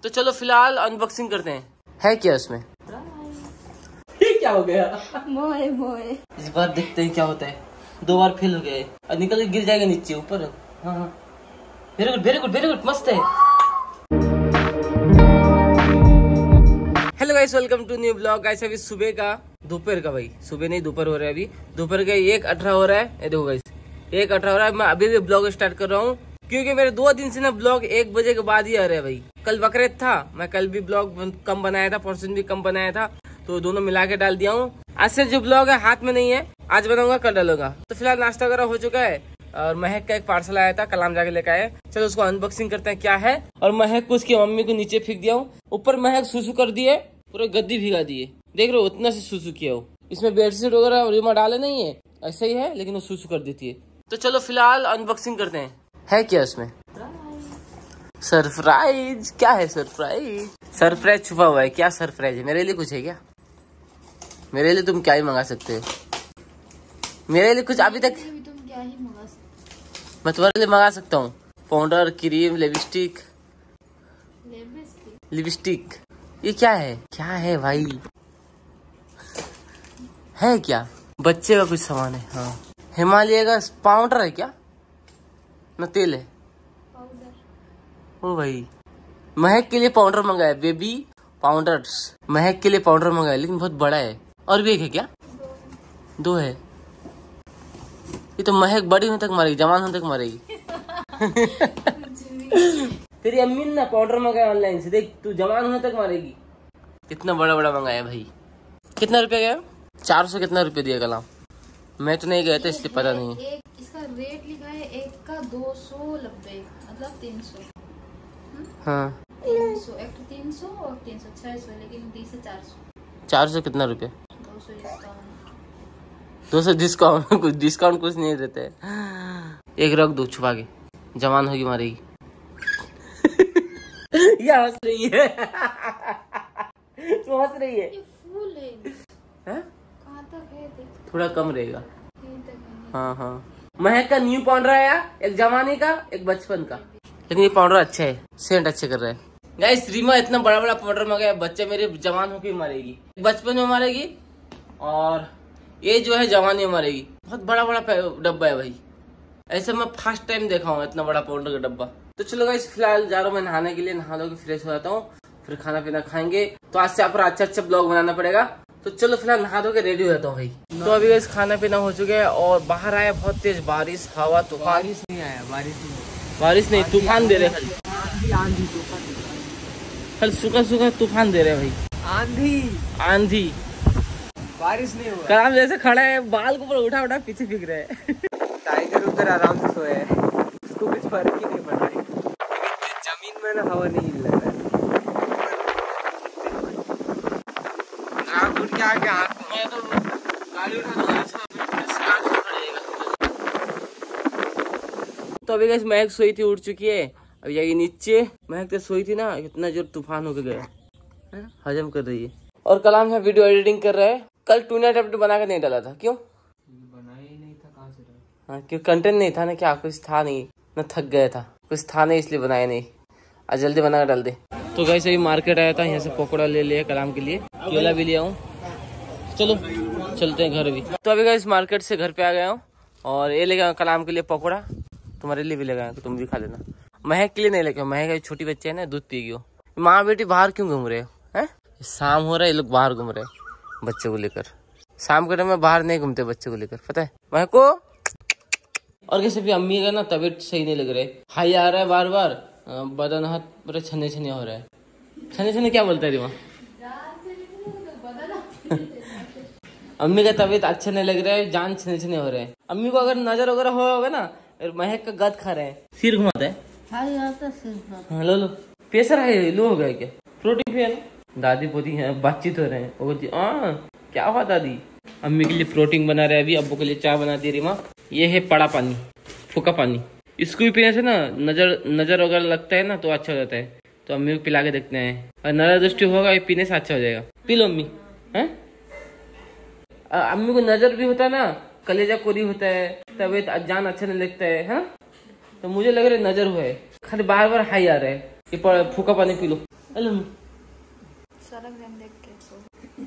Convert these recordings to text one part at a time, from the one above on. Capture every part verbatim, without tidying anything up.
तो चलो फिलहाल अनबॉक्सिंग करते हैं। है क्या उसमें? ये क्या हो गया? मोए मोए। इस बार देखते हैं क्या होता है। दो बार फेल हो गए और निकल के गिर जाएगा नीचे ऊपर। हाँ हाँ, very good very good very good, मस्त है। Hello guys, welcome to new blog. Guys अभी सुबह का दोपहर का भाई सुबह नहीं दोपहर हो रहा है। अभी दोपहर का एक अठारह हो रहा है। ये देखो गाइस एक अठारह हो रहा है। मैं अभी भी ब्लॉग स्टार्ट कर रहा हूँ क्योंकि मेरे दो दिन से ना ब्लॉग एक बजे के बाद ही आ रहे हैं भाई। कल बकरीद था, मैं कल भी ब्लॉग कम बनाया था, परसों भी कम बनाया था, तो दोनों मिला के डाल दिया हूँ। आज से जो ब्लॉग है हाथ में नहीं है, आज बनाऊंगा कल डालूंगा। तो फिलहाल नाश्ता वगैरह हो चुका है और महक का एक पार्सल आया था, कलाम जाके लेकर आए। चलो उसको अनबॉक्सिंग करते हैं क्या है। और महक को उसकी मम्मी को नीचे फेंक दिया हूँ। ऊपर महक सुसु कर दिए, पूरे गद्दी भिगा दिए। देख रहे हो उतना से सुसु किया हो। इसमें बेडशीट वगैरह रिमा डाले नहीं है, ऐसे ही है, लेकिन वो सुसु कर देती है। तो चलो फिलहाल अनबॉक्सिंग करते हैं। है क्या उसमें? सरप्राइज। क्या है सरप्राइज? सरप्राइज छुपा हुआ है। क्या सरप्राइज है? मेरे लिए कुछ है क्या? मेरे लिए तुम क्या ही मंगा सकते हो? मेरे लिए कुछ अभी तक तुम क्या ही मंगा सकते? मैं तुम्हारे लिए मंगा सकता हूँ पाउडर, क्रीम, लिपस्टिक। लिपस्टिक ये क्या है? क्या है भाई? है क्या? बच्चे का कुछ सामान है। हाँ, हिमालय का पाउडर है क्या? न तेल है? ओ भाई, महक के लिए पाउडर मंगाया, बेबी पाउडर्स। महक के लिए पाउडर मंगाया, लेकिन बहुत बड़ा है। और भी एक है क्या? दो है। ये तो महक बड़ी होने तक मारेगी, जवान होने तक मारेगी। तेरी अम्मी ने ना पाउडर मंगाया ऑनलाइन से, देख तू जवान होने तक मारेगी। कितना बड़ा बड़ा मंगाया भाई। कितना रुपया गया? चार सौ कितना रुपया दिया कलाम? मैं तो नहीं गया था इसलिए पता नहीं। एक इसका रेट लिखा है, एक का दो सौ नब्बे, मतलब तीन सौ। हाँ तीन सौ, एक तीन सौ और तीन सौ छह सौ, लेकिन तीस से चार सौ। चार सौ कितना रुपया? दो सौ डिस्काउंट। दो सौ डिस्काउंट? कुछ डिस्काउंट कुछ नहीं देते है। एक रख दो छुपा के, जवान होगी मारेगी। ये हंस रही है। तू हंस रही है। ये फूल है। हैं? कहाँ तक है देख। थोड़ा कम रहेगा। यहीं तक है। हाँ हाँ। महक का न्यू पाउडर आया, एक जवानी का एक बचपन का। लेकिन ये पाउडर अच्छा है, सेंट अच्छे कर रहे हैं। गाइस रीमा इतना बड़ा बड़ा पाउडर मंगाया, बच्चे मेरे जवान होकर मारेगी, बचपन में मारेगी और ये जो है जवानी में मारेगी। बहुत बड़ा बड़ा डब्बा है भाई, ऐसे मैं फर्स्ट टाइम देखा हूँ इतना बड़ा पाउडर का डब्बा। तो चलो गाइस फिलहाल जा रहा हूँ मैं नहाने के लिए, नहा लो के फ्रेश हो जाता हूँ, फिर खाना पीना खाएंगे। तो आज से आप अच्छा अच्छा ब्लॉग बनाना पड़ेगा। तो चलो फिलहाल नहा धो के रेडी हो जाता हूँ भाई। तो अभी गाइस खाना पीना हो चुका है और बाहर आया बहुत तेज बारिश, हवा, तूफान। बारिश नहीं आया, बारिश नहीं बारिश नहीं, तूफान दे रहे खाली। आंधी आंधी तूफान कल सूखा सूखा तूफान दे रहे भाई। आंधी आंधी, बारिश नहीं हुआ। कलाम जैसे खड़ा है, बाल को ऊपर उठा उठा पीछे फेंक रहे हैं। टाइगर उधर आराम से सोया है, उसको कुछ फर्क ही नहीं पड़ रहा है। जमीन में ना हवा नहीं हिल रहा है। उठ के आके हाथ मैं तो गाड़ी उठा दूंगा। तो अभी गाइस महक सोई थी, उठ चुकी है। अभी जाएगी नीचे। महक तो सोई थी ना, इतना जोर तूफान होके गया, हजम कर रही है। और कलाम है वीडियो एडिटिंग कर रहा है। कल टू नाइट अपडेट बना के नहीं डाला था, क्यों? बनाया ही नहीं था, कहाँ से डाला? हाँ, क्यों? कंटेंट नहीं था ना, क्या कुछ था नहीं ना, थक गया था, कुछ था नहीं इसलिए बनाया नहीं। आज जल्दी बना कर डाल दे। तो गाइस अभी मार्केट आया था, यहाँ से पकौड़ा ले लिया कलाम के लिए, केला भी लिया हूँ। चलो चलते हैं घर भी। तो अभी गाइस मार्केट से घर पे आ गया हूँ और ये लेगा कलाम के लिए पकौड़ा, तुम्हारे लिए भी लेगा, तो तुम भी खा लेना। महक के लिए नहीं लेके, महक छोटी बच्चे है ना, दूध पीगी वो। माँ बेटी बाहर क्यों घूम रहे हो? हैं? शाम हो रहा है, ये लोग बाहर घूम रहे हैं बच्चे को लेकर। शाम के टाइम में बाहर नहीं घूमते बच्चे को लेकर, पता है महक को। और कैसे भी अम्मी का ना तबीयत सही नहीं लग रहा है, हाई आ रहा है बार बार, बदन हाथ पूरे छन्ने छन्ने हो रहा है। छन्ने छन्ने क्या बोलता है रिमा? अम्मी का तबीयत अच्छा नहीं लग रहा है, जान छने छने हो रहे हैं। अम्मी को अगर नजर वगैरह हो होगा ना, महक का गद खा रहे हैं, सिर घुमाता है। हाँ, लो लो, प्रेशर है, लो हो गया क्या? प्रोटीन पिया ना। दादी पोती है, बातचीत हो रहे हैं। वो बोलती हाँ क्या हुआ दादी? अम्मी के लिए प्रोटीन बना रहे हैं, अभी अब्बू के लिए चाय बना दी रिमा। ये है पड़ा पानी, फूका पानी। इसको भी पीने से ना नजर नजर वगैरह लगता है ना, तो अच्छा हो जाता है। तो अम्मी को पिला के देखते हैं, और नजर दृष्टि होगा ये पीने से अच्छा हो जाएगा। पी लो अम्मी। है अम्मी को नजर भी होता है ना, कलेजा कोरी होता है, तबीयत जान अच्छा नहीं लगता है, है? तो मुझे लग रहा है नजर हुआ है, खाली बार बार हाई आ रहा है। ये फूका पानी पी लो। हेलो सारा ग्राम देख के तो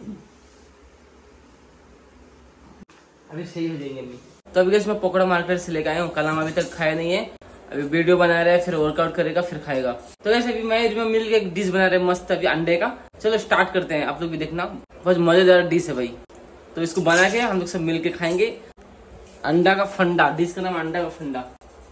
अभी सही हो जाएंगे अम्मी। तो अभी मैं पकौड़ा मार्केट से लेकर आया हूँ। कलाम अभी तक खाया नहीं है, अभी वीडियो बना रहा है, फिर वर्कआउट करेगा फिर खाएगा। तो वैसे अभी मैं रिमा मिल के एक डिश बना रहे हैं मस्त अभी अंडे का। चलो स्टार्ट करते हैं, आप लोग भी देखना, बहुत मजेदार डिश है भाई। तो इसको बना के हम लोग सब मिल के खाएंगे। अंडा का फंडा, डिश का नाम अंडा का फंडा।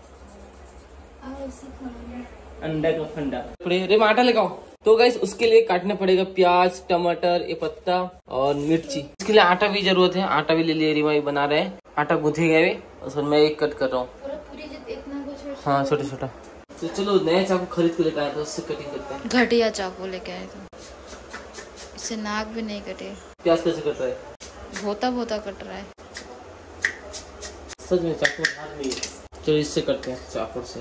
अंडा का फंडा रे आटा लेकर। तो गाइस उसके लिए काटना पड़ेगा प्याज, टमाटर, ये पत्ता और मिर्ची। इसके लिए आटा भी जरूरत है, आटा भी ले लिया। रिमा बना रहे हैं, आटा गूंथे गए उसमें मैं एक कट कर रहा हूँ। हाँ छोटा छोटा। तो चलो नया चाकू खरीद के लेकर आए तो उससे कटिंग करते हैं। घटिया चाकू लेके आए तो इससे नाक भी नहीं कटे। प्याज कैसे कट रहा है? भोता भोता कट रहा है। सच में चाकू हाथ नहीं है। चलो इससे करते हैं चाकू से।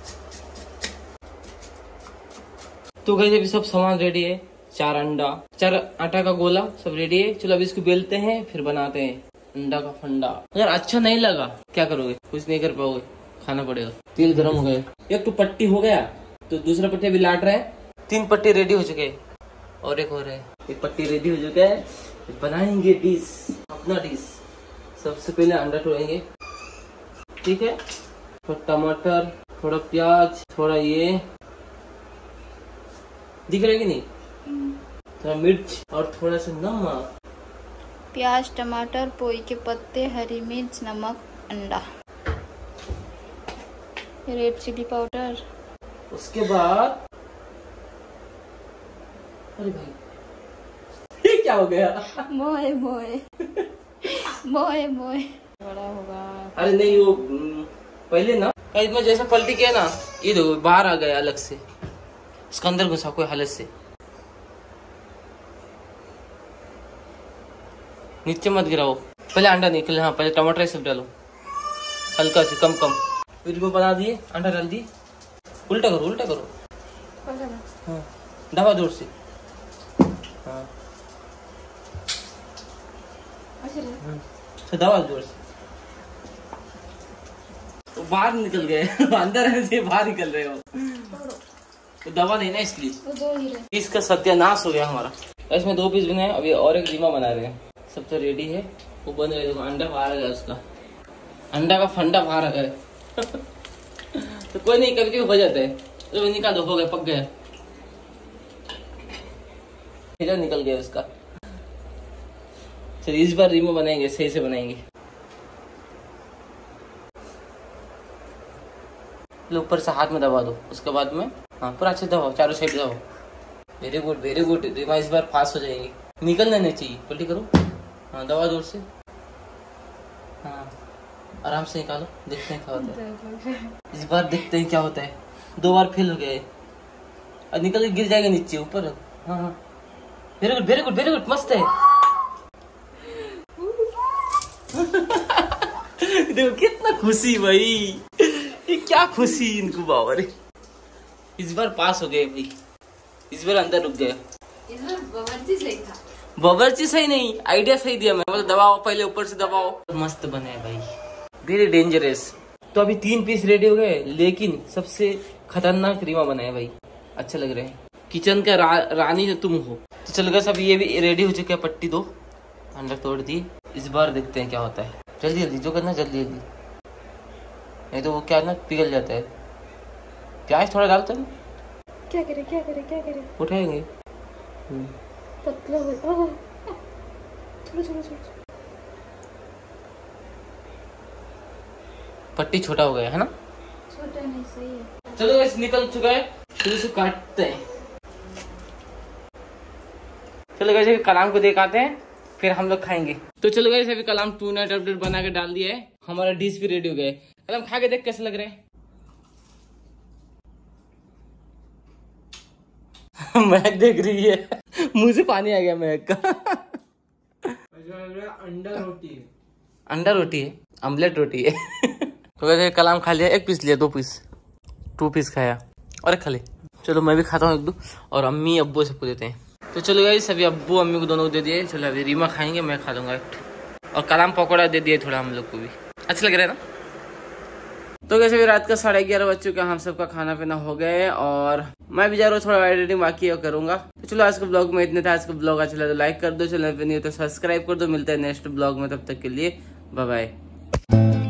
तो गाइस अभी सब सामान रेडी है, चार अंडा, चार आटा का गोला सब रेडी है। चलो अभी इसको बेलते हैं फिर बनाते हैं अंडा का फंडा। अगर अच्छा नहीं लगा क्या करोगे? कुछ नहीं कर पाओगे, खाना पड़ेगा। तेल गर्म हो गया, एक तो पट्टी हो गया तो दूसरा पट्टी अभी लाट रहा है। तीन पट्टी रेडी हो चुके और एक हो रहा है। एक पट्टी रेडी हो चुका है, बनाएंगे डिश, अपना डिश। सबसे पहले अंडा तोड़ेंगे, ठीक है। थोड़ा टमाटर, थोड़ा प्याज, थोड़ा ये दिख रहा है कि नहीं, थोड़ा मिर्च और थोड़ा सा नमक। प्याज, टमाटर, पोई के पत्ते, हरी मिर्च, नमक, अंडा, रेड चिली पाउडर। उसके बाद अरे भाई ये क्या हो गया? मोए मोए मोए मोए बड़ा होगा। अरे नहीं वो पहले ना मैं जैसा पलटी किया ना, ये देखो बाहर आ गया अलग से, इसका अंदर घुसा कोई हालत से। नीचे मत गिराओ, पहले अंडा निकले। हाँ पहले टमाटर सब डालो, हल्का से कम कम। फिर वो बना दिए, अंडा डाल दिए। उल्टा करो उल्टा करो, हाँ दबा जोर से। हाँ अच्छा दबा जोर से। तो बाहर निकल गए अंदर से बाहर निकल रहे हो तो दबा नहीं ना, इसलिए इसका सत्यानाश हो गया हमारा। इसमें दो पीस बनाए, अभी और एक रीमा बना रहे हैं। सब तो रेडी है, वो बन रहे। अंडा बाहर आ गया, उसका अंडा का फंडा बाहर आ गया तो कोई नहीं, कभी कभी हो जाता है। तो निकाल दो, हो गया, पक गया, इधर निकल गया उसका। चलिए इस बार रीमा बनाएंगे, सही से बनाएंगे। ऊपर से हाथ में दबा दो, उसके बाद में हाँ पूरा अच्छे दबाओ, चारों साइड दबाओ। Very good very good. Reema इस बार पास हो जाएगी। निकलना नहीं चाहिए, पलटी करो, हाँ दबा जोर से, हाँ आराम से निकालो। देखते हैं क्या होता है इस बार, देखते हैं क्या होता है। दो बार फेल हो गया है, अब निकल के गिर जाएगा नीचे ऊपर। हाँ हाँ very good very good very good, मस्त है देखो कितना खुशी भाई, ये क्या खुशी इनको बाबर। इस बार पास हो गए भाई, इस बार अंदर रुक गया। इस बार बावर्ची सही था। बावर्ची सही नहीं, आइडिया सही दिया मैं, मतलब दबाओ पहले, ऊपर से दबाओ। मस्त बने भाई, वेरी डेंजरस। तो अभी तीन पीस रेडी हो गए, लेकिन सबसे खतरनाक रीमा बनाए भाई, अच्छा लग रहे हैं। किचन का रा, रानी जो तुम हो। तो चल गए सब, ये भी रेडी हो चुके हैं। पट्टी दो, अंडा तोड़ दी। इस बार देखते हैं क्या होता है। जल्दी जल्दी जो करना जल्दी जल्दी, नहीं तो वो क्या ना पिघल जाता है। प्याज थोड़ा डालते हैं, क्या करे क्या करे क्या करे, उठाएंगे पतला हो। थोड़ा थोड़ा थोड़ा पट्टी छोटा हो गया है ना, छोटा नहीं सही है। चलो वैसे निकल चुका है, फिर इसे काटते हैं। चलो वैसे कलाम को दिखाते हैं, फिर हम लोग खाएंगे। तो चलो वैसे अभी कलाम टू नाइट अपडेट बना के डाल दिया है, हमारा डिश भी रेडी हो गया है। कलाम खा के देख कैसे लग रहे हैं। महक देख रही है, मुंह से पानी आ गया महक का। अंडा रोटी है, अंडा रोटी है, ऑमलेट रोटी है। तो वैसे कलाम खा लिया, एक पीस लिया, दो पीस, टू पीस खाया और एक खा ले। चलो मैं भी खाता हूँ एक दो, और अम्मी अब्बू सबको देते हैं। तो चलो गाइस सभी अब्बू अम्मी को दोनों को दे दिए। चलो अभी रीमा खाएंगे, मैं खा लूंगा एक, और कलाम पकौड़ा दे दिए थोड़ा हम लोग को भी। अच्छा लग रहा है ना, तो कैसे भी रात का साढ़े ग्यारह बज चुके हैं, हम सबका खाना पीना हो गया है और मैं भी जा रहा हूँ, थोड़ा एडिटिंग बाकी है करूंगा। तो चलो आज के ब्लॉग में इतने था। आज का ब्लॉग अच्छा लगा तो लाइक कर दो, चैनल पे नहीं हो तो सब्सक्राइब कर दो। मिलता है नेक्स्ट ब्लॉग में, तब तक के लिए बाय बाय।